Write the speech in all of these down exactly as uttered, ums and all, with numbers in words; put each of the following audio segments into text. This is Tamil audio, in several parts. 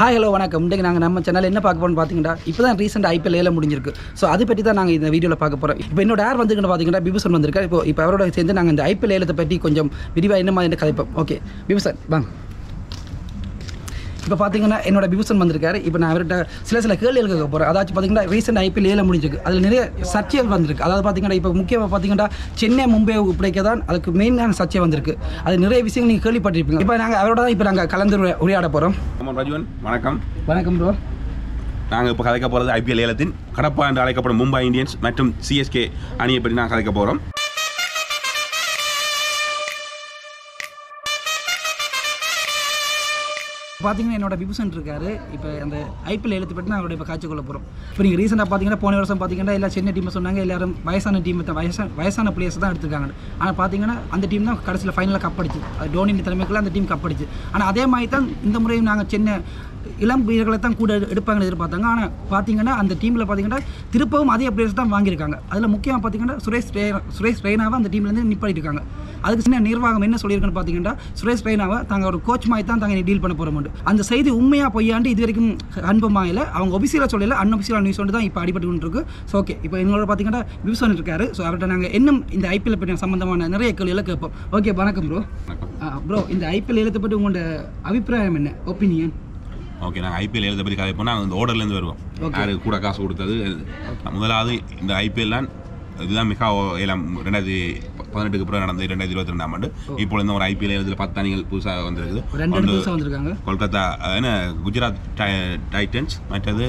ஹாய் ஹலோ வணக்கம். இன்றைக்கு நாங்கள் நம்ம சேனல் என்ன பார்க்க போகிறோம்னு பார்த்தீங்கன்னா இப்போ தான் ரீசெண்ட் ஐபிஎல் ஏல முடிஞ்சிருக்கு. ஸோ அதை பற்றி தான் நாங்கள் இந்த வீடியோவில் பார்க்க போகிறோம். இப்போ என்னோட யார் வந்துக்கிட்டு பார்த்தீங்கன்னா பிபுசன் வந்திருக்காரு. இப்போ இப்போ அவரோட சேர்ந்து நாங்கள் இந்த ஐபிஎல் ஏலத்தை பற்றி கொஞ்சம் விரிவாக என்ன மாதிரி கதைப்போம். ஓகே பிபுசன் வாங்க. இப்போ பார்த்தீங்கன்னா என்னோட பிபுசன் வந்திருக்காரு. இப்போ நான் அவர்கிட்ட சில சில கேள்விகள் கேட்க போகிறேன். அதாச்சும் பார்த்தீங்கன்னா ரீசெண்ட் ஐபிஎல் ஏல முடிஞ்சிருக்கு. அதில் நிறைய சர்ச்சைகள் வந்திருக்கு. அதாவது பார்த்தீங்கன்னா இப்போ முக்கியமாக பார்த்தீங்கன்னா சென்னை மும்பை உப்படைக்க தான் அதுக்கு மெயினான சர்ச்சை வந்திருக்கு. அது நிறைய விஷயங்கள் நீங்கள் கேள்விப்பட்டிருப்பீங்க. இப்போ நாங்கள் அவரோட தான் இப்போ நாங்கள் கலந்து உரையாட போகிறோம். ரஜுவன் வணக்கம். வணக்கம் ப்ரோ. நாங்கள் இப்போ கதைக்க போகிறது ஐபிஎல் ஏலத்தின் கடப்பா என்று அழைக்கப்படும் மும்பை இந்தியன்ஸ் மற்றும் சிஎஸ்கே அணியை பற்றி நாங்கள் கதைக்க போகிறோம். பார்த்தீங்கன்னா என்னோட பிபுசன் இருக்காரு. இப்போ அந்த ஐபிஎல் எழுத்து பற்றி நான் அவரோட இப்போ காய்ச்சி கொள்ள போகிறோம். இப்போ நீங்கள் ரீசெண்டாக பார்த்தீங்கன்னா போன வருஷம் பார்த்தீங்கன்னா எல்லா சென்னை டீமை சொன்னாங்க, எல்லாரும் வயசான டீம் தான் வயசான வயசான பிளேயர்ஸ் தான் எடுத்துருக்காங்க. ஆனால் பார்த்தீங்கன்னா அந்த டீம் தான் கடைசியில் ஃபைனலில் கப்படிச்சு. அது டோனியின் தலைமைக்குள்ள அந்த டீம் கப்படிச்சு. ஆனால் அதே மாதிரி தான் இந்த முறையும் நாங்கள் சென்னை இளம் வீரர்களை தான் கூட எடுப்பாங்கன்னு எதிர்பார்த்தாங்க. ஆனால் பார்த்தீங்கன்னா அந்த டீமில் பார்த்தீங்கன்னா திருப்பவும் அதே பிளேயர்ஸ் தான் வாங்கியிருக்காங்க. அதில் முக்கியமாக பார்த்தீங்கன்னா சுரேஷ் சுரேஷ் ரெய்னாவை அந்த டீம்லேருந்து நிப்பாட்டிருக்காங்க. அதுக்கு சின்ன நிர்வாகம் என்ன சொல்லியிருக்குன்னு பார்த்தீங்கன்னா சுரேஷ் ரெய்னாவை தாங்க ஒரு கோச் மாதிரி தான் தாங்க டீல் பண்ண போகிறோம். அந்த செய்தி உண்மையாக பொய்யாண்டு இது வரைக்கும் கன்ஃபார்மாக இல்லை. அவங்க ஒபிசியலாக சொல்லலை, அன்ஒபிசியலாக நியூஸ் ஒன்று தான் இப்போ அடிபட்டு கொண்டு இருக்கு. ஸோ ஓகே, இப்போ எங்களோட பார்த்தீங்கன்னா பிபுசன் இருக்காரு. ஸோ அவர்கிட்ட நாங்கள் இன்னும் இந்த ஐபிஎல் பற்றி சம்பந்தமான நிறைய கேள்விகளை கேட்போம். ஓகே வணக்கம் ப்ரோ. ப்ரோ இந்த ஐபிஎல் எழுத்தை பற்றி உங்களோட அபிப்பிராயம் என்ன, ஒப்பீனியன்? ஓகே, நாங்கள் ஐபிஎல் எழுத பற்றி கதை போனால் அந்த ஓர்டர்லேருந்து வருவோம். யாரு கூட காசு கொடுத்தது முதலாவது இந்த ஐபிஎல் தான். இதுதான் மிக ஏழாம் ரெண்டாயிரத்தி பதினெட்டுக்கு அப்புறம் நடந்தது. ரெண்டாயிரத்தி இருபத்தி ரெண்டாம் ஆண்டு இப்போ இந்த ஒரு ஐபிஎல் எழுதில் பத்து அணிகள் புதுசாக வந்திருக்குது. கொல்கத்தா என்ன குஜராத் டைட்டன்ஸ் மற்றது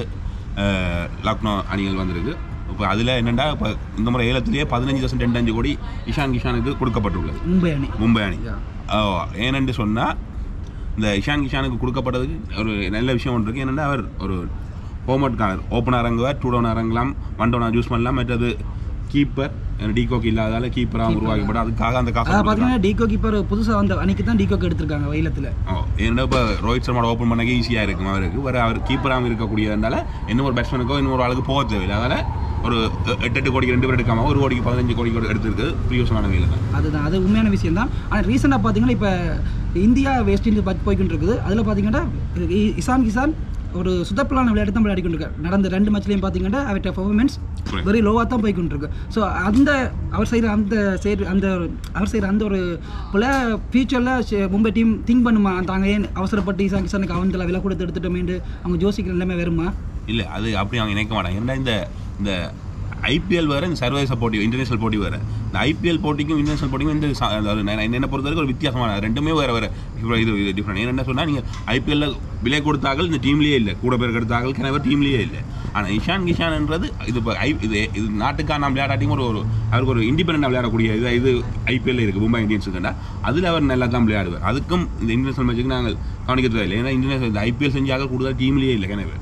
லக்னோ அணிகள் வந்திருக்கு. இப்போ அதில் என்னென்னா இப்போ இந்த முறை ஏலத்திலேயே பதினஞ்சு தசம் ரெண்டு அஞ்சு கோடி இஷான் கிஷானுக்கு கொடுக்கப்பட்டுள்ளது. மும்பை அணி மும்பை அணி ஏனென்று சொன்னால் இந்த இஷான் கிஷானுக்கு கொடுக்கப்பட்டதுக்கு ஒரு நல்ல விஷயம் ஒன்று இருக்குது. என்னென்னா அவர் ஒரு ஹோமட்காரர் ஓப்பனர் இறங்குவார், டூ டவுன் இறங்கலாம், ஒன் டவுன் யூஸ் பண்ணலாம். மற்றது கீப்பர் டிகோக்கு இல்லாதால கீப்பராக உருவாக்கப்படும். அதுக்காக அந்த காசு பார்த்தீங்கன்னா டிகோ கீப்பர் புதுசாக வந்த அன்னைக்கு தான் டிகோக்கு எடுத்திருக்காங்க வயலத்தில். ஓ ஏன்னா இப்போ ரோஹித் சர்மாவோட ஓப்பன் பண்ண ஈஸியாக இருக்கும் அவருக்கு. வேறு அவர் கீப்பராகவும் இருக்கக்கூடியதுனால இன்னும் ஒரு பேட்ஸ்மேனுக்கோ இன்னொரு ஆளுக்கு போக தேவையில்லை. அதனால் ஒரு எட்டு எட்டு கோடிக்கு ரெண்டு பேர் எடுக்காமல் ஒரு கோடிக்கு பதினஞ்சு கோடி எடுத்துருக்கு. பிரியோசமான வேலை தான் அதுதான். அது உண்மையான விஷயம் தான். ஆனால் ரீசெண்டாக பார்த்தீங்கன்னா இப்போ இந்தியா வெஸ்ட் இண்டீஸ் பற்றி போய்கிட்டு இருக்குது. அதில் பார்த்தீங்கன்னா இஷான் கிஷான் ஒரு சுத்தப்பிலான விளையாட்டு தான் விளையாடி கொண்டிருக்காரு. நடந்த ரெண்டு மேட்ச்லையும் பார்த்தீங்கன்னா அவர்கிட்ட பர்ஃபார்மன்ஸ் வெரி லோவாக தான் போய்கிட்டு இருக்கு. ஸோ அந்த அவர் செய்கிற அந்த செய்கிற அந்த அவர் செய்கிற அந்த ஒரு போல் ஃபியூச்சரில் மும்பை டீம் திங்க் பண்ணுமா, தாங்க ஏன் அவசரப்பட்டு இஷான் கிஷானுக்கு அவந்தில் விலை கொடுத்து எடுத்துட்டோமேண்டு அவங்க யோசிக்கிற நிலைமை வருமா? இல்லை, அது அப்படி அவங்க நினைக்க மாட்டாங்க. ஏன்னா இந்த இந்த ஐபிஎல் வேறு, இந்த சர்வதேச போட்டி இன்டர்நேஷனல் போட்டி வேறு. இந்த ஐபிஎல் போட்டிக்கும் இன்டர்நேஷனல் போட்டிக்கும் இந்த என்னை பொறுத்த வரைக்கும் ஒரு வித்தியாசமான ரெண்டுமே வேறு வேறு இது டிஃப்ரெண்ட். என்ன சொன்னால் நீங்கள் ஐபிஎல்ல விலை கொடுத்தார்கள் இந்த டீம்லேயே இல்லை, கூட பேருக்கு எடுத்தார்கள் கிணவர் டீம்லேயே இல்லை. ஆனால் இஷான் கிஷான்ன்றது இது இப்போ ஐ இது இது நாட்டுக்கான விளையாட்டாட்டியும் ஒரு ஒரு அவருக்கு ஒரு இண்டிபெண்டாக விளையாடக்கூடிய இது இது ஐபிஎல் இருக்குது மும்பை இந்தியன்ஸுக்குன்னா. அதில் அவர் நல்லா தான் விளையாடுவார். அதுக்கும் இந்த இன்டர்நேஷனல் மேட்சுக்கு நாங்கள் கவனிக்கிறது இல்லை. ஏன்னா இன்டர்நேஷனல் இந்த ஐபிஎல் செஞ்சாக கூடுதல் டீம்லேயே இல்லை கிணவர்.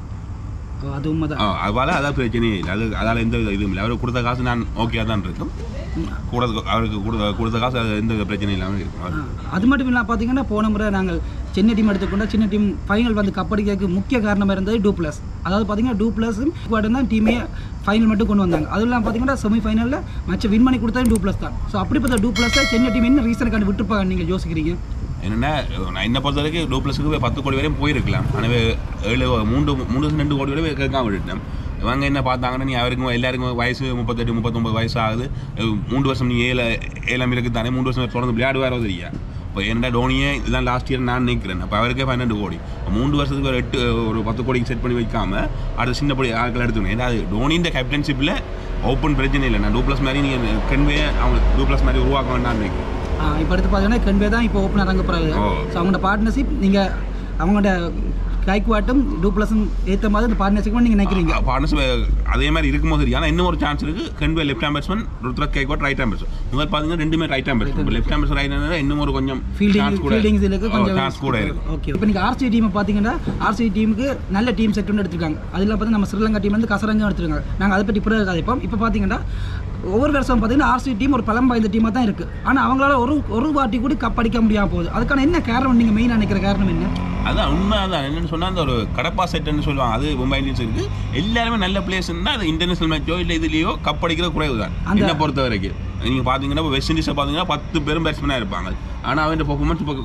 அது உண்மைதான். அதால் அதான் பிரச்சனையே இல்லை. அது அதால் எந்த இதுவும் இல்லை. அவருக்கு கொடுத்த காசு நான் ஓகே தான் இருக்கும். கூட அவருக்கு கொடுத்த கொடுத்த காசு அது எந்த பிரச்சனையும் இல்லாமல் இருக்கும். அது மட்டும் இல்லாமல் பார்த்தீங்கன்னா போன முறை நாங்கள் சென்னை டீம் எடுத்துக்கொண்டா சென்னை டீம் ஃபைனல் வந்து கப்படிக்கிறதுக்கு முக்கிய காரணமாக இருந்தது டூ ப்ளஸ். அதாவது பார்த்தீங்கன்னா டூ ப்ளஸும் தான் டீமே ஃபைனல் மட்டும் கொண்டு வந்தாங்க. அதுவும் இல்லாமல் பார்த்தீங்கன்னா செமி ஃபைனலில் மேட்சை வின் பண்ணி கொடுத்தது டூ ப்ளஸ் தான். ஸோ அப்படிப்பட்ட டூ ப்ளஸை சென்னை டீம் என்ன ரீசனுக்காண்டி விட்டுருப்பாங்க நீங்கள் யோசிக்கிறீங்க? என்னென்னா நான் என்ன பொறுத்த வரைக்கும் டூ ப்ளஸுக்கு பத்து கோடி வரையும் போயிருக்கலாம். ஆனால் ஏழு மூன்று மூணு ரெண்டு கோடி வரை கேட்காம விட்டுட்டேன். இவங்க என்ன பார்த்தாங்கன்னா நீ அவருக்கும் எல்லாருக்கும் வயசு முப்பத்தெட்டு முப்பத்தொம்பது வயசு ஆகுது, மூன்று வருஷம் நீ ஏழை ஏழாம் இருக்குது தானே, மூன்று வருஷம் தொடர்ந்து விளையாடுவாரோ தெரியா. இப்போ என்னடா டோனியே இதுதான் லாஸ்ட் இயர் நான் நினைக்கிறேன். அப்போ அவருக்கே பன்னெண்டு கோடி மூன்று வருஷத்துக்கு ஒரு எட்டு ஒரு பத்து கோடிக்கு செட் பண்ணி வைக்காமல் அடுத்த சின்ன படி ஆட்கள் எடுத்துக்கணும். ஏன்னா அது டோனியின் கேப்டன்ஷிப்பில் ஓப்பன் பிரச்சனை இல்லை. நான் டூ ப்ளஸ் மாதிரி நீங்கள் கன்வே அவங்க டூ ப்ளஸ் மாதிரி உருவாக்க வேண்டாம்னு நினைக்கிறேன். இப்போ எடுத்து பார்த்தீங்கன்னா கன்வே தான் இப்போ ஓப்பன் இறங்க போகிறாங்க. ஸோ அவங்களோட பார்ட்னர்ஷிப் நீங்கள் அவங்களோட கைக்குவாட்டும் டூ ப்ளஸும் ஏற்ற மாதிரி இந்த பார்ட்னர்ஷிப் நீங்கள் நினைக்கிறீங்க. பார்ட்னர்ஷிப் அதே மாதிரி இருக்கும்போது சரி. ஆனால் இன்னும் ஒரு சான்ஸ் இருக்குது. Conway left hand batsman, Ruturaj Gaikwad right hand batsman. முதல் பார்த்தீங்கன்னா ரெண்டுமே right hand batsman. Left hand batsman right hand இன்னும் ஒரு கொஞ்சம் ஃபீல்டிங்ஸ் இருக்குது, கொஞ்சம் சான்ஸ் கூட இருக்குது. ஓகே, இப்போ நீங்கள் ஆர்சிபி டீமை பார்த்தீங்கன்னா ஆர்சிபி டீமுக்கு நல்ல டீம் செட் ஒன்று எடுத்துருக்காங்க. அதில் பார்த்து நம்ம ஸ்ரீலங்கா டீம் வந்து கசரங்கம் எடுத்துருக்காங்க. நாங்கள் அதை பற்றி பிறகு கதைப்போம். இப்போ பார்த்தீங்கன்னா ஒவ்வொரு வருஷம் பார்த்தீங்கன்னா ஆர்சிபி டீம் ஒரு பலம் வாய்ந்த டீமாக தான் இருக்குது. ஆனால் அவங்களால ஒரு ஒரு வாட்டி கூட கப் அடிக்க முடியாமல் போகுது. அதுக்கான என்ன காரணம் நீங்கள் மெயினாக நினைக்கிற காரணம் என்ன? அதான் உண்மை. அதான் என்னென்னு சொன்னால் அந்த ஒரு கடப்பா செட்டுன்னு சொல்லுவாங்க. அது மும்பை இந்தியன்ஸ் இருக்குது. எல்லாருமே நல்ல பிளேயர்ஸ்னால் அது இன்டர்நேஷனல் மேட்சோ இல்லை இதுலேயோ கப் அடிக்கிற குறைவு தான் என்னை பொறுத்த வரைக்கும். நீங்கள் பார்த்தீங்கன்னா இப்போ வெஸ்ட் இண்டீஸை பார்த்தீங்கன்னா பத்து பேரும் பேட்ஸ்மேனாக இருப்பாங்க. ஆனால் அவன் பர்ஃபார்மன்ஸ் இப்போ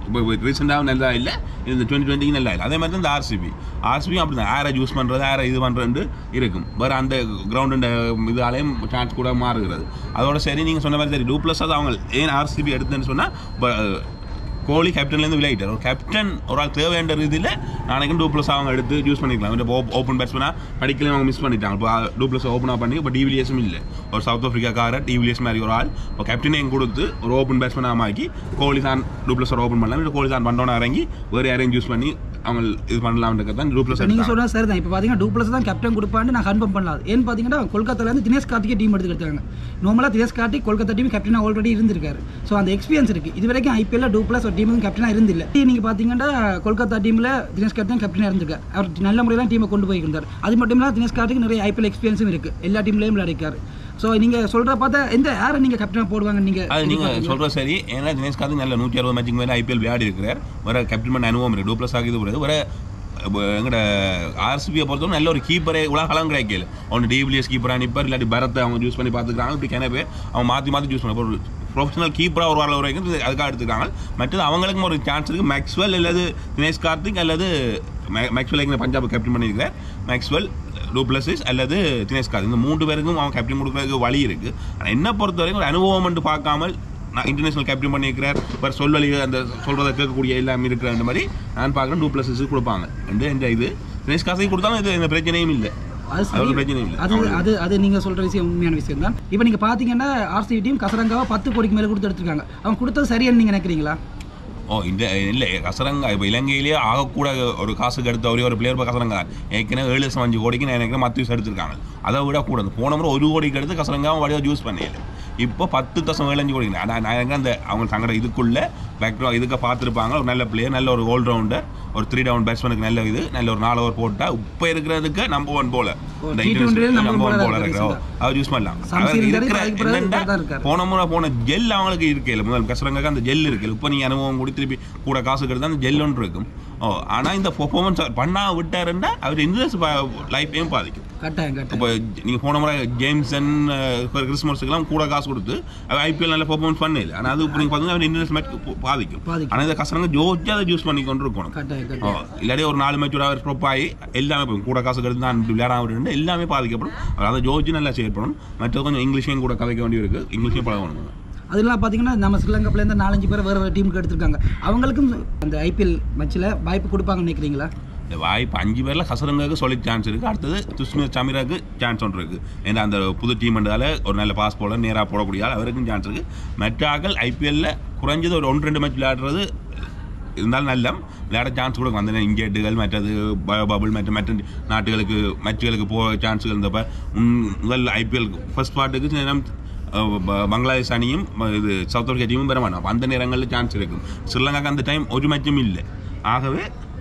இப்போ ரீசெண்டாகவும் நல்லா இல்லை, இந்த டுவெண்ட்டி டுவெண்ட்டிக்கு நல்லா இல்லை. அதே மாதிரி தான் இந்த ஆர்சிபி ஆர்சிபியும் அப்படி தான் ஏரை யூஸ் பண்ணுறது ஏரை இது பண்ணுறது இருக்கும். வேறு அந்த கிரவுண்டு இதாலேயும் சான்ஸ் கூட மாறுகிறது. அதோட சரி நீங்கள் சொன்ன மாதிரி சரி டூப்ளஸ் அது அவங்க ஏன் ஆர்சிபி எடுத்துன்னு சொன்னால் கோலி கேப்டன்லேருந்து விளையாட்டார். ஒரு கேப்டன் ஒரு ஆள் தேவையான ரீதியில் நாளைக்கும் டூப்ளஸ் அவங்க எடுத்து யூஸ் பண்ணிக்கலாம். இப்போ ஓப்பன் பேட்ஸ்மேனாக படிக்கலையும் அவங்க மிஸ் பண்ணிட்டாங்க. இப்போ டூப்ளஸ் ஓப்பனாக பண்ணி இப்போ டிவிலியர்ஸும் இல்லை. ஒரு சவுத் ஆஃப்ரிக்காக்கார டிவிலியர்ஸ் மாதிரி ஒரு ஆள் இப்போ கேப்டனையும் கொடுத்து ஒரு ஓப்பன் பேட்ஸ்மேனாக ஆக்கி கோலி தான் டூப்ளஸ் ஓப்பன் பண்ணலாம். இல்லை கோலி தான் பண்ணோன்னு இறங்கி வேறு யாரையும் யூஸ் பண்ணி அவங்க இது பண்ணலாம்ன்றது தான் டூப்ளஸ். நீங்கள் சொல்கிறது சரி தான். இப்போ பார்த்தீங்கன்னா டூப்ளஸ் தான் கேப்டன் கொடுப்பான்னு நான் கன்ஃபார்ம் பண்ணலாம். ஏன்னு பார்த்தீங்கன்னா கொல்கத்தாலேருந்து தினேஷ் கார்த்திகே டீம் எடுத்துக்கிட்டாங்க. நார்மலாக தினேஷ் கார்த்திக் கொல்கத்தா டீம் கேப்டனாக ஆல்ரெடி இருந்திருக்காரு. ஸோ அந்த எக்ஸ்பீரியன்ஸ் இருக்குது. இது வரைக்கும் ஐபிஎல்ல டூப்ளஸ் ஒரு டீமும் கேப்டனாக இருந்தில்லை. நீங்கள் பார்த்தீங்கன்னா கொல்கத்தா டீமில் தினேஷ் கார்த்திக் கேப்டனாக இருந்திருக்காரு. அவர் நல்ல முறையில் டீமை கொண்டு போயிருந்தார். அது மட்டும் இல்லாமல் தினேஷ் கார்த்திக் நிறைய ஐபிஎல் எக்ஸ்பீரியன்ஸும் இருக்குது. எல்லா டீம்லேயும் விளையாடிக்காரு. ஸோ நீங்கள் சொல்கிற பார்த்தா எந்த யாரை நீங்கள் கேப்டனாக போடுவாங்க நீங்கள்? அது நீங்கள் சொல்கிற சரி. ஏன்னா தினேஷ் கார்த்திக் நல்ல நூற்றி அறுபது மேட்சுக்கு மேலே ஐபிஎல் விளையாடி இருக்கிறார். வர கேப்டன் பண்ண அனுபவம் இருக்குது. டூப்ளஸ் ஆகிது கூடாது. வர எங்கட ஆர்சிபியை பொறுத்தவரை நல்ல ஒரு கீப்பரே உலகம் கிடைக்கல. ஒன்று டிவிலியர்ஸ் கீப்பராக நிற்பார், இல்லாட்டி பரத்தை அவங்க யூஸ் பண்ணி பார்த்துக்கிறாங்க. இப்படி கிணவே அவங்க மாற்றி மாற்றி யூஸ் பண்ண ஒரு ப்ரொஃபஷனல் கீப்பராக ஒரு வாரம் வரைக்கும் அதுக்காக எடுத்துக்கிறாங்க. மற்றது அவங்களுக்கும் ஒரு சான்ஸ் இருக்குது. மேக்ஸ்வெல் அல்லது தினேஷ் கார்த்திக் அல்லது மேக்ஸ்வெல் எங்கே பஞ்சாப் கேப்டன் பண்ணியிருக்கார். மேக்ஸ்வெல் டூப்ளஸிஸ் அல்லது தினேஷ் கார்த்திக் இந்த மூன்று பேருக்கும் அவங்க கேப்டன் கொடுக்குறதுக்கு வழி இருக்குது. ஆனால் என்ன பொறுத்த வரைக்கும் ஒரு அனுபவம் என்று பார்க்காமல் நான் இன்டர்நேஷனல் கேப்டன் பண்ணியிருக்கிறார். இப்போ சொல்லி அந்த சொல்கிறத கேட்கக்கூடிய எல்லாமே இருக்கிற அந்த மாதிரி நான் பார்க்குறேன் டூப்ளஸஸ் கொடுப்பாங்க. ரெண்டு எந்த இது தினேஷ் கார்த்திக் கொடுத்தாலும் இது எந்த பிரச்சனையும் இல்லை. அது பிரச்சனை இல்லை. அது அது அது நீங்கள் சொல்கிற விஷயம் உண்மையான விஷயம் தான். இப்போ நீங்கள் பார்த்தீங்கன்னா ஆர்சிபி டீம் கசரங்காவை பத்து கோடிக்கு மேலே கொடுத்து எடுத்துருக்காங்க. அவங்க கொடுத்தது சரியானு நீங்கள் நினைக்கிறீங்களா? ஓ இந்த இல்லை கசரங்கா இப்போ இலங்கையிலேயே ஆகக்கூட ஒரு காசுக்கு எடுத்த ஒரே ஒரு பிளேயர் இப்போ கசரங்கா ஏற்கனவே ஏழு லட்சம் அஞ்சு கோடிக்கு நான் நினைக்கிறேன் மற்ற எடுத்துருக்காங்க. அதை விட கூட போன முறை ஒரு கோடிக்கு எடுத்து கசரங்காவும் வழியாக யூஸ் பண்ணல. இப்போ பத்து தசம் ஏழஞ்சு கோடி ஆனால் நான் அந்த அவங்க தங்களோட இதுக்குள்ளே பேக்ரவுண்ட் இதுக்கு பார்த்துருப்பாங்க. ஒரு நல்ல பிளேயர், நல்ல ஒரு ஆல்ரவுண்டர், ஒரு த்ரீ டவுன் பேட்ஸ்மேனுக்கு நல்ல இது, நல்ல ஒரு நாலு ஓவர் போட்டால் இப்போ இருக்கிறதுக்கு நம்பர் ஒன் போல நம்பர் ஒன் போல இருக்கிறோம் அவர் யூஸ் பண்ணலாம். இருக்கிற போன முறை போன ஜெல் அவங்களுக்கு இருக்கல. முதல் கசரங்காக்கு அந்த ஜெல் இருக்கு. இப்போ நீங்கள் அனுபவம் கூட திருப்பி கூட காசு கிடையாது அந்த ஜெல் ஒன்று இருக்கும். ஓ ஆனால் இந்த பெர்ஃபார்மன்ஸ் பண்ணா விட்டாருன்னா அவர் இன்ட்ரெஸ்ட் லைஃப்பையும் பாதிக்கும். இப்போ நீங்கள் போன முறை ஜேம்சன் கிறிஸ்மஸுக்கெல்லாம் கூட காசு கொடுத்து அவர் ஐபிஎல் நல்ல பெர்ஃபார்மன்ஸ் பண்ணல. ஆனால் அது இப்போ நீங்கள் பார்த்தீங்கன்னா அவர் இன்ட்ரெஸ்ட் மேட்ச் பாதிக்கும். ஆனால் இந்த கசரங்க ஜோஜி அதை யூஸ் பண்ணி கொண்டு இருக்கணும். இல்லாட்டி ஒரு நாலு மேட்சோட அவர் ஸ்டாப் ஆகி எல்லாமே கூட காசு கெடுத்து தான் விளையாடாம விட்டு எல்லாமே பாதிக்கப்படும். அதை ஜோஜி நல்லா செயற்படணும். மற்றது கொஞ்சம் இங்கிலீஷையும் கூட கதைக்க வேண்டி இருக்குது. இங்கிலீஷையும் பழகணும். அதெல்லாம் பார்த்தீங்கன்னா நம்ம ஸ்ரீலங்காப்லேருந்து நாலஞ்சு பேர் வேறு வேறு டீமுக்கு எடுத்திருக்காங்க. அவங்களுக்கும் அந்த ஐபிஎல் மேட்ச்சில் வாய்ப்பு கொடுப்பாங்கன்னு நினைக்கிறீங்களா? இந்த வாய்ப்பு அஞ்சு பேரில் கசரங்காவுக்கு சொல்லி சான்ஸ் இருக்குது. அடுத்தது துஷ்மித் சமீராவுக்கு சான்ஸ் ஒன்று இருக்குது. ஏன்னா அந்த புது டீம் என்றதால் ஒரு நல்ல பாஸ் போல நேராக போடக்கூடிய ஆள் அவருக்கும் சான்ஸ் இருக்குது. மற்ற ஆக்கள் ஐபிஎல்லில் குறைஞ்சது ஒரு ஒன்று ரெண்டு மேட்ச் விளையாடுறது இருந்தாலும் நல்ல விளையாட சான்ஸ் கொடுக்கும். அந்த இங்கேட்டுகள் மற்றது பபுள் மற்ற மற்ற நாட்டுகளுக்கு மேட்சுகளுக்கு போக சான்ஸுகள் இருந்தப்போ முதல் ஐபிஎல் ஃபர்ஸ்ட் பார்ட்டுக்கு பங்களாதேஷ் அணியும் இது சவுத் ஆஃப்ரிக்கா டீமும் பெற மாட்டோம். அந்த நேரங்களில் சான்ஸ் இருக்கும். ஸ்ரீலங்காக்கு அந்த டைம் ஒரு மேட்சும் இல்லை. ஆகவே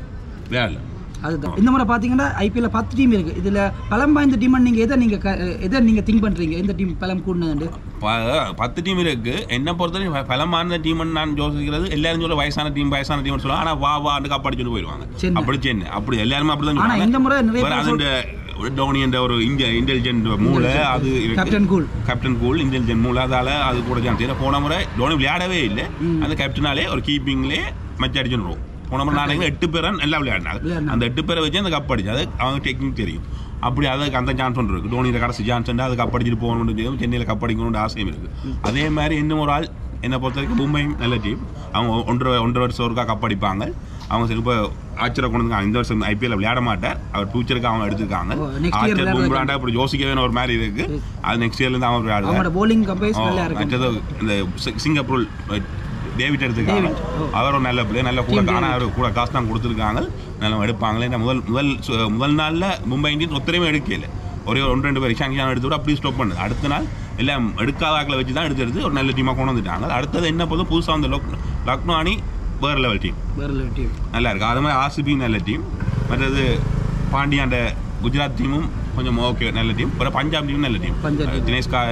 வேலை அதுதான் இந்த முறை பார்த்தீங்கன்னா ஐபிஎல்ல பத்து டீம் இருக்குது. இதில் பலம் வாய்ந்த டீம் நீங்கள் எதை நீங்கள் எதை நீங்கள் திங்க் பண்ணுறீங்க? எந்த டீம் பலம் கூடனது? பத்து டீம் இருக்குது. என்ன பொறுத்தவரை பலமான டீம்னு நான் யோசிக்கிறது எல்லாரும் சொல்ல வயசான டீம் வயசான டீம்னு சொல்லுவாங்க. ஆனால் வா வாண்டு கப்பாடி சொல்லி போயிடுவாங்க. அப்படி சென்னை அப்படி எல்லாருமே அப்படி தான் சொல்லுவாங்க. இந்த முறை நிறைய டோனி என்ற ஒரு இந்திய இன்டெலிஜென்ட் மூளை அது captain cool captain cool intelligent மூளை அதால் அது கூட சான்ஸ். ஏன்னா போன முறை டோனி விளையாடவே இல்லை. அந்த கேப்டனாலே ஒரு கீப்பிங்லேயே மேட்ச் அடிச்சுருவோம். போன முறை நாளைக்கு எட்டு பேரை நல்லா விளையாடினாங்க. அந்த எட்டு பேரை வச்சு அந்த கப் அடிச்சு அது அவங்க டெக்னிக் தெரியும். அப்படி அதுக்கு அந்த சான்ஸ் ஒன்று இருக்குது. டோனியில் கடைசி சான்ஸ் உண்டு. அது கப் அடிச்சுட்டு போகணும்னு தெரியும். சென்னையில் கப் அடிக்கணும்னு ஆசையும் இருக்குது. அதே மாதிரி இன்னும் ஒரு ஆள் என்னை பொறுத்த வரைக்கும் மும்பையும் நல்ல டீம். அவங்க ஒன்றரை ஒன்றரை வருஷம் ஒருக்கா கப் அடிப்பாங்க. அவங்க சரி இப்போ ஆச்சரை கொண்டு வந்து இந்த வருஷம் ஐபிஎல் விளையாட மாட்டார். அவர் ஃபியூச்சருக்கு அவங்க எடுத்துருக்காங்க. ஆச்சர் பும்ராண்டா இப்படி யோசிக்கவே ஒரு மாதிரி இருக்குது. அது நெக்ஸ்ட் இயர்லேருந்து அவங்க விளையாடுவாங்க. மற்றது இந்த சிங்கப்பூர் டேவிட் எடுத்துருக்காங்க. அவரும் நல்ல பிளே நல்ல கூட ஆனால் அவர் கூட காசு தான் கொடுத்துருக்காங்க. நல்லா எடுப்பாங்களே. முதல் முதல் முதல் நாளில் மும்பை இந்தியன்ஸ் ஒத்தரையுமே எடுக்கல. ஒரே ஒரு ஒன்று ரெண்டு பேர் இஷாங்கிஷான் எடுத்து விட அப்படி ஸ்டாப் பண்ணுது. அடுத்த நாள் எல்லாம் எடுக்காதாக்களை வச்சு தான் எடுத்து எடுத்து ஒரு நல்ல டீமாக கொண்டு வந்துட்டாங்க. அடுத்தது என்ன போதும் புதுசாக வந்து லக் லக்னோ அணி வேறு லெவல் டீம் வேறு லெவல் டீம் நல்லா இருக்குது. அது மாதிரி ஆர்சிபி நல்ல டீம். மற்றது பாண்டியாண்ட குஜராத் டீமும் கொஞ்சம் ஓகே நல்ல டீம். அப்புறம் பஞ்சாப் டீமும் நல்ல டீம். தினேஷ் கா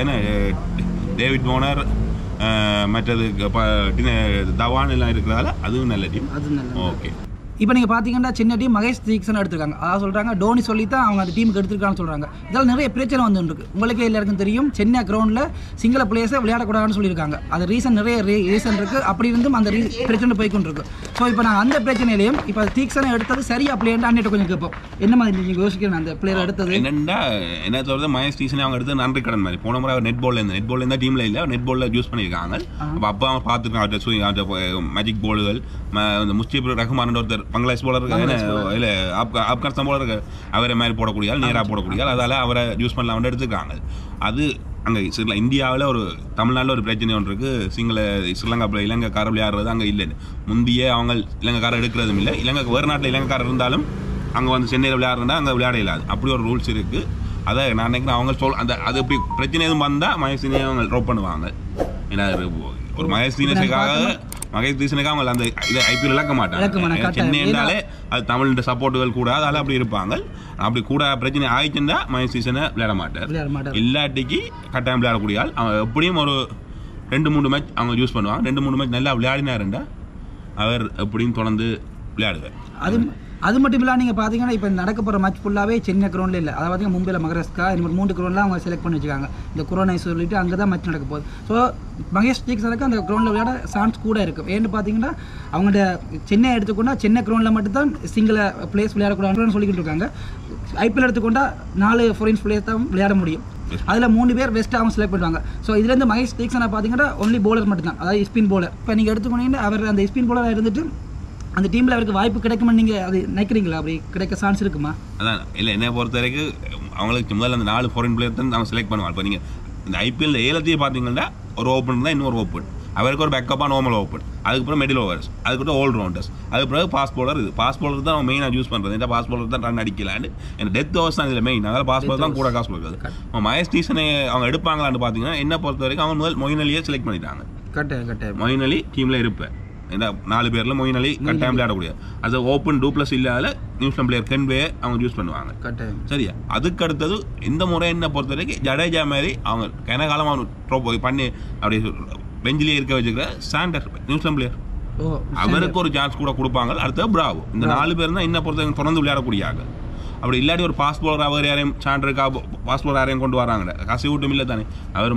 டேவிட் வார்னர் மற்றது தவான் எல்லாம் இருக்கிறதால அதுவும் நல்ல டீம். ஓகே இப்போ நீங்கள் பார்த்தீங்கன்னா சென்னை டீம் மகேஷ் தீக்ஷன் எடுத்திருக்காங்க. அதாவது சொல்கிறாங்க டோனி சொல்லி தான் அவங்க அந்த டீமுக்கு எடுத்திருக்கான்னு சொல்கிறாங்க. இதெல்லாம் நிறைய பிரச்சனை வந்துருக்கு. உங்களுக்கே எல்லாருக்கும் தெரியும், சென்னை கிரௌண்டில் சிங்கள பிளேயர்ஸை விளையாடக்கூடாதுன்னு சொல்லியிருக்காங்க. அது ரீசன் நிறைய ரீசன் இருக்குது. அப்படி இருந்தும் அந்த ரீ பிரச்சனை போய்கொண்டு இருக்கு. ஸோ இப்போ நான் அந்த பிரச்சனையிலையும் இப்போ தீக்ஷனை எடுத்தது சரியா பிளேயர்னு அன்னிட்டு கொஞ்சம் கேட்போம். என்ன மாதிரி நீங்கள் யோசிக்கிறேன் அந்த பிளேயர் எடுத்தது என்னென்னா என்ன சொல்கிறது, மகேஷ் தீக்ஷனை அவங்க எடுத்து நன்றி கடன் மாதிரி போன முறை அவர் நெட் பால் இருந்து நெட் பால் இருந்தால் டீமில் இல்லை, நெட் பாலில் யூஸ் பண்ணியிருக்காங்க. அப்போ அப்போ அவங்க பார்த்துருக்காங்க அவர்கிட்ட மேஜிக் பால்கள், இந்த முஸ்தீபுர் ரஹ்மான் ஒருத்தர் பங்களாதேஷ் போலர் இல்லை ஆப்கானிஸ்தான் போலர் அவரை மாதிரி போடக்கூடிய நேராக போடக்கூடிய அதால் அவரை யூஸ் பண்ணலாம் வந்து எடுத்துருக்காங்க. அது அங்கே சில இந்தியாவில் ஒரு தமிழ்நாட்டில் ஒரு பிரச்சனை ஒன்று இருக்குது. சிங்கள ஸ்ரீலங்கா இலங்கைக்காரர் விளையாடுறது அங்கே இல்லைன்னு முந்தைய அவங்க இலங்கைக்காரர் எடுக்கிறதும் இல்லை. இலங்கை வேறு நாட்டில் இலங்கைக்காரர் இருந்தாலும் அங்கே வந்து சென்னையில் விளையாடுறா அங்கே விளையாட இல்லாது. அப்படி ஒரு ரூல்ஸ் இருக்குது. அதை நான் நினைக்கிறேன் அவங்க சொல் அந்த அது இப்படி பிரச்சனை எதுவும் வந்தால் மகேஷ் அவங்க ட்ராப் பண்ணுவாங்க. ஏன்னா ஒரு மகேஷ் தீனேஷுக்காக மகேஷ் தீசனுக்கு அவங்க அந்த இதை ஐபிஎல் இழக்க மாட்டாங்க. சென்னை என்றாலே அது தமிழ் சப்போர்ட்டுகள் கூட அதால் அப்படி இருப்பாங்க. அப்படி கூட பிரச்சனை ஆயிடுச்சுன்னா மகேஷ் தீசனை விளையாட மாட்டார். இல்லாட்டிக்கு கட்டாயம் விளையாடக்கூடிய ஆள். அவன் எப்படியும் ஒரு ரெண்டு மூணு மேட்ச் அவங்க யூஸ் பண்ணுவாங்க. ரெண்டு மூணு மேட்ச் நல்லா விளையாடினாருண்டா அவர் எப்படியும் தொடர்ந்து விளையாடுவார். அது அது மட்டும் இல்லை, நீங்கள் பார்த்தீங்கன்னா இப்போ நடக்க போகிற மேட்ச் ஃபுல்லாகவே சென்னை கிரௌண்டில் இல்லை. அதாவது பார்த்தீங்கன்னா மும்பையில் மகாராஷ்டிரா இன்னொரு மூன்று கிரௌண்டில் அவங்க செலக்ட் பண்ணி வச்சுக்காங்க. இந்த கொரோனா சொல்லிட்டு அங்கே தான் மேட்ச் நடக்க போகுது. ஸோ மகேஷ் தீக்ஷனுக்கு அந்த கிரௌண்டில் விளையாட சான்ஸ் கூட இருக்குது. ஏன்னு பார்த்தீங்கன்னா அவங்கள்ட்ட சென்னை எடுத்துக்கொண்டா சென்னை கிரௌண்டில் மட்டும்தான் சிங்கிள் பிளேஸ் விளையாடக்கூடாதுன்னு சொல்லிக்கிட்டு இருக்காங்க. ஐபிஎல் எடுத்துக்கொண்டா நாலு ஃபாரின்ஸ் பிளேயர்ஸ் தான் விளையாட முடியும். அதில் மூணு பேர் பெஸ்ட்டாக அவங்க செலக்ட் பண்ணுவாங்க. ஸோ இதுலேருந்து மகேஷ் தீக்ஷனை பார்த்தீங்கன்னா ஒன்லி போலர் மட்டும்தான், அதாவது ஸ்பின் போலர். இப்போ நீங்கள் எடுத்துக்கொண்டீங்கன்னா அவர் அந்த ஸ்பின் போலராக இருந்துட்டு அந்த டீமில் அவருக்கு வாய்ப்பு கிடைக்குமா நீங்கள் அது நினைக்கிறீங்களா? அப்படி கிடைக்க சான்ஸ் இருக்குமா? அதான் இல்லை, என்னை பொறுத்த வரைக்கும் அவங்களுக்கு முதல்ல அந்த நாலு ஃபாரின் பிளேயர் தான் அவங்க செலக்ட் பண்ணுவாங்க. இப்போ நீங்கள் இந்த ஐபிஎல் ஏலத்தையும் பார்த்தீங்கன்னா ஒரு ஓப்பன் தான், இன்னொரு ஓப்பன், அவருக்கு ஒரு பேக்கப்பாக நார்மல் ஓப்பன், அதுக்கப்புறம் மிடில் ஓவர்ஸ், அதுக்கப்புறம் ஆல் ரவுண்டர்ஸ், அதுக்கு பிறகு பாஸ் பவுலர். இது பாஸ் பவுலர் தான் மெயினாக யூஸ் பண்ணுறது. இந்த பாஸ் பவுலர் தான் ரன் அடிக்கலான்னு எனக்கு டெத் ஓவர்ஸ் தான் இதில் மெயின். அதனால் பாஸ் பவுலர் தான் கூட காசு கொடுக்குது. மகேஷ் தீக்ஷனை அவங்க எடுப்பாங்களான்னு பார்த்தீங்கன்னா என்ன பொறுத்த வரைக்கும் அவங்க முதல் மொயின் அலியை செலக்ட் பண்ணிட்டாங்க. கரெக்டாக கரெக்டாக மொயின் அலி டீமில் இருப்பேன். ஏன்னா நாலு பேரில் மொயின் அலி கட்டாயம் விளையாடக்கூடிய அது ஓப்பன் டூ ப்ளஸ் இல்லாத நியூசிலாந்து பிளேயர் கென்வே அவங்க யூஸ் பண்ணுவாங்க. சரியா, அதுக்கு அடுத்தது இந்த முறை என்ன பொறுத்த வரைக்கும் ஜடேஜா மாதிரி அவங்க கனகாலம் அவங்க ட்ரோப் பண்ணி அப்படி பெஞ்சிலே இருக்க வச்சுக்கிற சாண்டர் நியூசிலாந்து பிளேயர் அவருக்கு ஒரு சான்ஸ் கூட கொடுப்பாங்க. அடுத்தது பிராவோ. இந்த நாலு பேர் தான் என்ன பொறுத்த தொடர்ந்து விளையாடக்கூடியாங்க. அப்படி இல்லாட்டி ஒரு பாஸ் பவுலர் அவர் யாரையும் சாண்டருக்காக பாஸ் பவுலர் யாரையும் கொண்டு வராங்க. காசு வீட்டும் இல்லை தானே, அவர்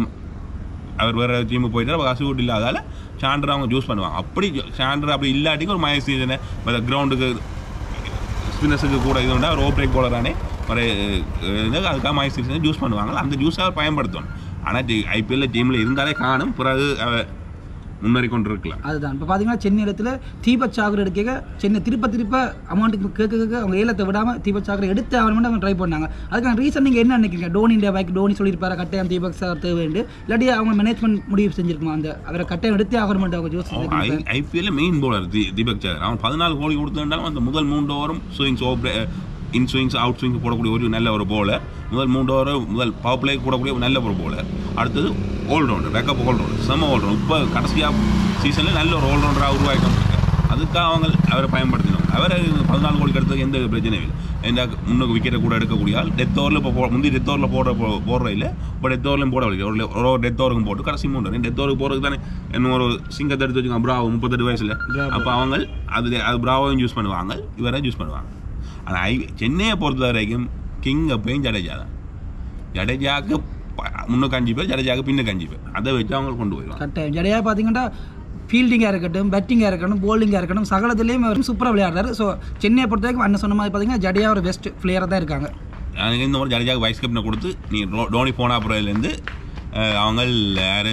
அவர் வேறு டீமுக்கு போயிட்டு காசு வீட்டு இல்லாதால சாண்டர் அவங்க யூஸ் பண்ணுவாங்க. அப்படி சாண்டர் அப்படி இல்லாட்டிக்கு ஒரு மகேஷ் தீக்ஷனை கிரவுண்டுக்கு ஸ்பின்னர்ஸுக்கு கூட இது உண்டா ஒரு ஓப்ரேக் போலரானே ஒரு அதுக்காக மகேஷ் தீக்ஷனை யூஸ் பண்ணுவாங்க. அந்த ஜூஸை அவர் பயன்படுத்தணும். ஆனால் ஐபிஎல்ல டீமில் இருந்தாலே காணும், பிறகு முன்னேறி கொண்டு இருக்கலாம். அதுதான் இப்போ பார்த்தீங்கன்னா சென்னை இடத்துல தீபக் சாகர் எடுக்க சென்னை திருப்ப திருப்ப அமௌண்ட்டுக்கு கேட்க கேட்க அவங்க ஏலத்தை விடாமல் தீபக் சாகர் எடுத்து அவன் அவங்க ட்ரை பண்ணாங்க. அதுக்கான ரீசன் நீங்கள் என்ன நினைக்கிறீங்க? டோனி இந்தியா பைக் டோனி சொல்லியிருப்பாரு கட்டாயம் தீபக் சாகர் தேவைண்டு, இல்லாட்டி அவங்க மேனேஜ்மெண்ட் முடிவு செஞ்சிருக்குமா அந்த அவரை கட்டாயம் எடுத்து ஆகணும் அவங்க யோசிச்சு? ஐபிஎல்ல மெயின் பவுலர் தீபக் சாகர். அவன் பதினாலு கோடி கொடுத்துருந்தாலும் அந்த முதல் மூன்று ஓவரும் swings over in swings out swings போடக்கூடிய ஒரு நல்ல ஒரு பவுலர், முதல் மூன்று ஓவர் முதல் பவர் பிளே போடக்கூடிய ஒரு நல்ல ஒரு பவுலர். அடுத்தது ஆல்ரவுண்டர், பேக்கப் ஆல்ரவுண்டர், செம்ம ஆல்ரவுண்டர். இப்போ கடைசியாக சீசனில் நல்ல ஒரு ஆல்ரவுண்டராக உருவாக்கிட்டு அதுக்காக அவங்க அவரை பயன்படுத்தினோம். அவரை பதினாலு கோடி எடுத்தது எந்த பிரச்சனையும் இல்லை. எந்த முன்னுக்கு விக்கெட்டை கூட எடுக்கக்கூடிய ஆள். டெத் ஓவரில் இப்போ போ முந்தைய டெத் ஓவரில் போடுற போடுற இல்லை, இப்போ டெத் ஓவர்லையும் போட வலிக்க ஒரு ஒரு டெத் ஓவருக்கும் போட்டு கடைசி மூன்று டெத் ஓவருக்கு போகிறதுக்கு தானே இன்னும் ஒரு சிங்கத்தை எடுத்து வச்சுக்கோங்க. பிராவோ முப்பத்தெட்டு வயசில். அப்போ அவங்க அது அது பிராவோயும் யூஸ் பண்ணுவாங்க, இவரை யூஸ் பண்ணுவாங்க. ஆனால் ஐ சென்னையை பொறுத்த வரைக்கும் கிங் எப்பயும் ஜடேஜா தான். ஜடேஜாவுக்கு முன்னுக்கு அஞ்சு பேர், ஜடேஜாவுக்கு பின்னுக்கு அஞ்சு பேர், அதை வச்சு அவங்க கொண்டு போயிடுவாங்க. கரெக்டாக ஜடேஜா பார்த்தீங்கன்னா ஃபீல்டிங்காக இருக்கட்டும், பேட்டிங்காக இருக்கட்டும், போலிங்காக இருக்கட்டும், சகலத்துலேயும் அவர் சூப்பராக விளையாடுறாரு. ஸோ சென்னையை பொறுத்த வரைக்கும் அண்ணன் சொன்ன மாதிரி பார்த்தீங்கன்னா ஜடேஜா ஒரு பெஸ்ட் பிளேயராக தான் இருக்காங்க. எனக்கு இந்த மாதிரி ஜடேஜாவுக்கு வைஸ் கேப்டனை கொடுத்து நீ டோனி போனா அப்புறம்லேருந்து அவங்க யார்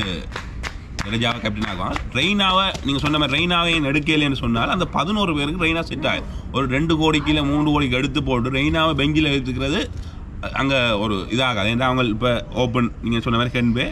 ஜடேஜாவை கேப்டன் ஆகுவாங்க. ரெய்னாவை நீங்கள் சொன்ன மாதிரி ரெய்னாவை எடுக்கலைன்னு சொன்னால் அந்த பதினோரு பேருக்கு ரெய்னா செட் ஆகும். ஒரு ரெண்டு கோடிக்கு இல்லை மூணு கோடிக்கு எடுத்து போட்டு ரெய்னாவை பெஞ்சில் எடுத்துக்கிறது அங்கே ஒரு இதாகாது. ஏன்னா அவங்க இப்போ ஓப்பன் நீங்கள் சொன்ன மாதிரி ஹென்பே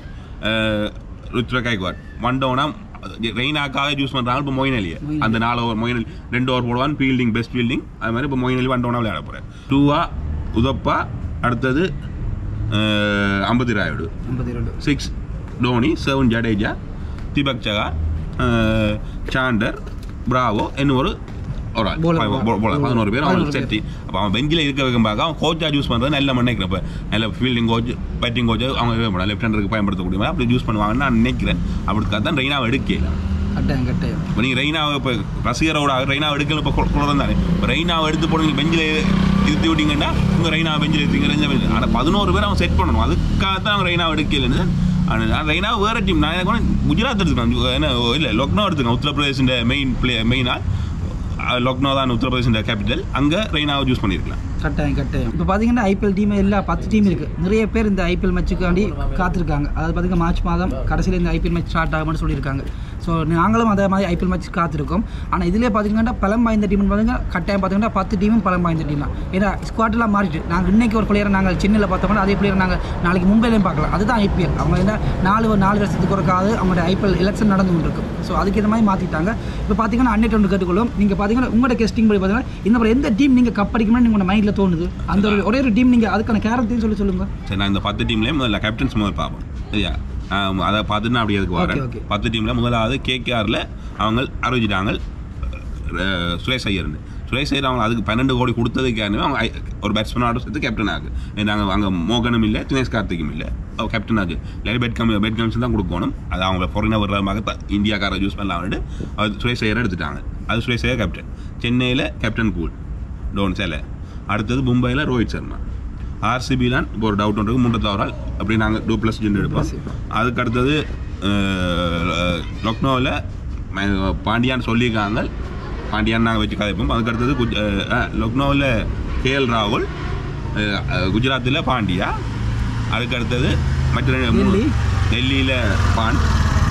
ருத்ர கைக்வாட் ஒன் டவுனா ரெய்னாக்காக யூஸ் பண்ணுறாங்க. இப்போ மொயின் அலியை அந்த நாலு ஓவர் மொயின் அலி ரெண்டு ஓவர் போடுவான், ஃபீல்டிங் பெஸ்ட் ஃபீல்டிங். அது மாதிரி இப்போ மொயின் அலி ஒன் டவுனாக விளையாட போகிறேன். டூவா உதப்பா, அடுத்தது ஐம்பத்தி ராயுடு, ஐம்பத்தி ரெண்டு six Dhoni, seven Jadeja, Deepak Chahar, Santner, Bravo, என்ன ஒரு ஒரு பதினோரு பேர் அவங்க செட்டி. அப்போ அவன் பெஞ்சில் இருக்க வைக்கும் பார்க்க அவன் கோச்சாக யூஸ் பண்ணுறது நல்ல நினைக்கிறேன். இப்போ நல்ல ஃபீல்டிங் கோச், பேட்டிங் கோச் அவங்க லெஃப்ட் ஹேண்டருக்கு பயன்படுத்தக்கூடிய மாதிரி அப்படி யூஸ் பண்ணுவாங்கன்னு நான் நினைக்கிறேன். அப்படிக்காக தான் ரெய்னாவை எடுக்கல. கட்டாயம் கட்டாயம் இப்போ நீங்கள் ரெய்னாவை இப்போ ரசிகரோட ரெய்னாவை எடுக்கல இப்போ குளம் தானே இப்போ ரெய்னாவை எடுத்து போட்டு நீங்கள் பெஞ்சில் இருத்தி விட்டீங்கன்னா உங்கள் ரெய்னாவை பெஞ்சில் எடுத்தீங்க. ஆனால் பதினோரு பேர் அவன் செட் பண்ணணும், அதுக்காக தான் அவங்க ரெய்னாவை எடுக்கலன்னு. ஆனால் ரெய்னாவை வேறு டீம் நான் எனக்கு குஜராத் எடுத்துக்கலாம், ஏன்னா இல்லை லக்னோ எடுத்துக்கலாம். உத்தரப்பிரதேசின் மெயின் பிளே மெயினாக லக்னோ தான் உத்தரப்பிரதேசின் கேபிட்டல், அங்கே ரெய்னாவை சூஸ் பண்ணியிருக்கலாம். கட்டாயம் கட்டாயம் இப்போ பார்த்தீங்கன்னா ஐபிஎல் டீம் எல்லா பத்து டீம் இருக்குது. நிறைய பேர் இந்த ஐபிஎல் மேட்சுக்காண்டி காத்திருக்காங்க. அதாவது பார்த்தீங்கன்னா மார்ச் மாதம் கடைசியில் இந்த ஐபிஎல் மேட்ச் ஸ்டார்ட் ஆகும்னு சொல்லியிருக்காங்க. ஸோ நாங்களும் அதே மாதிரி ஐபிஎல் மேட்ச் காத்திருக்கோம். ஆனால் இதிலே பார்த்தீங்கன்னா பலம் வாய்ந்த டீம்னு பார்த்தீங்கன்னா கட்டாயம் பார்த்தீங்கன்னா பத்து டீமும் பலம் வாய்ந்த டீம் தான். ஏன்னா ஸ்குவாட்லாம் மாறிட்டு நாங்கள் இன்றைக்கி ஒரு பிளேயரை நாங்கள் சென்னையில் பார்த்தோம்னா அதே பிளேயர் நாங்கள் நாளைக்கு மும்பையிலையும் பார்க்கலாம். அதுதான் ஐபிஎல். அவங்க என்ன நாலு ஒரு நாலு வருஷத்துக்கு ஒருக்காவது அவங்களோட ஐபிஎல் எலெக்ஷன் நடந்து கொண்டு இருக்கும். ஸோ அதுக்கு இந்த மாதிரி மாற்றிட்டாங்க. இப்போ பார்த்தீங்கன்னா அன்னைக்கு ஒன்று கேட்டுக்கொள்ளும். நீங்கள் பார்த்தீங்கன்னா உங்களோட கெஸ்டிங் படி பார்த்தீங்கன்னா இந்த மாதிரி எந்த டீம் நீங்கள் கப் அடிக்கணும்னு உங்களோட மைண்டில் தோணுது, அந்த ஒரு ஒரே ஒரு டீம் நீங்கள் அதுக்கான கேரக்டர்னு சொல்லி சொல்லுங்கள். சரி, நான் இந்த பத்து டீம்லேயே முதல்ல கேப்டன்ஸ் முதல் பார்ப்போம். சரியா, அதை பார்த்துட்டு நான் அப்படி அதுக்கு வரேன். பத்து டீமில் முதலாவது கேகேஆரில் அவங்க அறிவிச்சிட்டாங்க சுரேஷ் ஐயர்னு. சுரேஷ் ஐயர் அவங்க அதுக்கு பன்னெண்டு கோடி கொடுத்ததுக்கான அவங்க ஒரு பேட்ஸ்மேனோட சேர்த்து கேப்டன் ஆகு. நாங்கள் அங்கே மோகனும் இல்லை, தினேஷ் கார்த்திக்கும் இல்லை, அவர் கேப்டன் ஆகு. இல்லாட்டி பெட் கம் பெட் கமிஷன் தான் கொடுக்கணும். அது அவங்க ஃபாரினர் வர்றமாக இந்தியாக்கார யூஸ் பண்ணலாம்னு அது சுரேஷ் ஐயரை எடுத்துட்டாங்க. அது சுரேஷ் ஐயர் கேப்டன். சென்னையில் கேப்டன் கூல் டோன் சேலை. அடுத்தது மும்பையில் ரோஹித் சர்மா. ஆர்சிபிலாம் இப்போ ஒரு டவுட் ஒன்று மூன்று தவறால் அப்படி நாங்கள் டூ ப்ளஸ் ஜெண்டு எடுப்போம். அதுக்கு அடுத்தது லக்னோவில் பாண்டியான்னு சொல்லியிருக்காங்க, பாண்டியான்னு நாங்கள் வச்சு கதைப்போம். அதுக்கு அடுத்தது குஜ் லக்னோவில் கேஎல் ராகுல், குஜராத்தில் பாண்டியா. அதுக்கு அடுத்தது மற்ற மூணு டெல்லியில் பாண்ட்,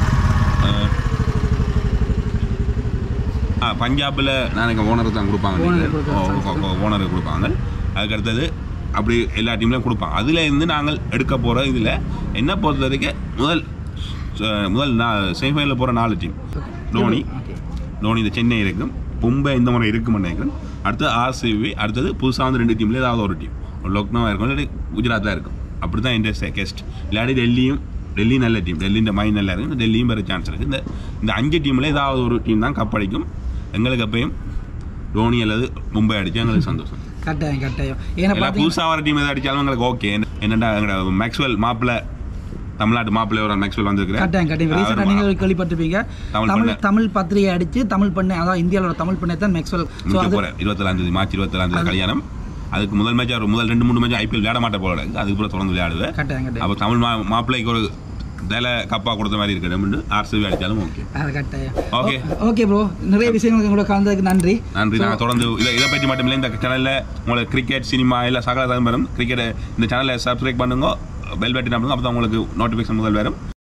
ஆ பஞ்சாபில் நான் ஓனருக்கு தான் கொடுப்பாங்க, ஓனருக்கு கொடுப்பாங்க. அதுக்கு அடுத்தது அப்படி எல்லா டீம்லையும் கொடுப்பாங்க. அதில் இருந்து நாங்கள் எடுக்க போகிற இதில் என்ன பொறுத்த வரைக்கும் முதல் முதல் நான் செமிஃபைனலில் போகிற நாலு டீம் தோனி தோனி இந்த சென்னை இருக்கும், மும்பை இந்த முறை இருக்குன்னு நினைக்கிறேன். அடுத்தது ஆர்சிபி, அடுத்தது புதுசாக வந்து ரெண்டு டீமில் ஏதாவது ஒரு டீம் லக்னோவாக இருக்கும், இல்லாட்டி குஜராத்தில் இருக்கும். அப்படி தான் இன்ட்ரெஸ்ட் கெஸ்ட். இல்லாட்டி டெல்லியும் டெல்லி நல்ல டீம், டெல்லியின் மைண்ட் நல்லா இருக்குது, டெல்லியும் வேறு சான்ஸ் இருக்குது. இந்த இந்த அஞ்சு டீமில் ஏதாவது ஒரு டீம் தான் கப் அடிக்கும். எங்களுக்கு எப்பயும் தோனி அல்லது மும்பை அடித்தா எங்களுக்கு சந்தோஷம். கட்டாயம் கட்டாயம் ஏன்னா புதுசாக வர டீம் எதாவது அடித்தாலும் எங்களுக்கு ஓகே. என்னென்னா எங்களோட மேக்ஸ்வெல் மாப்பிள்ளை, தமிழ்நாட்டு மாப்பிள்ளை ஒரு மேக்ஸ்வெல் வந்துருக்கிறேன். கட்டாயம் கட்டாயம் நீங்கள் கேள்விப்பட்டிருப்பீங்க. தமிழ் தமிழ் பத்திரிகை அடித்து தமிழ் பண்ணை, அதாவது இந்தியாவோட தமிழ் பண்ணை தான் மேக்ஸ்வெல். இருபத்தேழாம் தேதி மார்ச் இருபத்தேழாம் தேதி கல்யாணம். அதுக்கு முதல் மேட்ச் அவர் முதல் ரெண்டு மூணு மேட்ச் ஐபிஎல் விளையாட மாட்டேன் போல இருக்குது. அதுக்கு பிறகு தொடர்ந்து விளையாடுவேன். கட்டாயம் கட்டாயம் அப்போ தமிழ் மா மாப்பிள்ளைக்கு ஒரு தல கப்பா கொடுத்த மாதிரி இருக்கணும். ஆர்சிபி அடித்தாலும் ஓகே. கட்டாயம் ஓகே ஓகே ப்ரோ. நிறைய விஷயங்களுக்கு கூட கலந்ததுக்கு நன்றி நன்றி. நாங்கள் தொடர்ந்து இதை இதை பற்றி மட்டும் இல்லை, இந்த சேனலில் உங்களுக்கு கிரிக்கெட், சினிமா இல்லை சகல தகவலும் வரும். கிரிக்கெட் இந்த சேனலை சப்ஸ்கிரைப் பண்ணுங்க, பெல் பட்டன் பண்ணுங்க, அப்போ தான் உங்களுக்கு நோட்டிஃபிகேஷன் முதல் வரும்.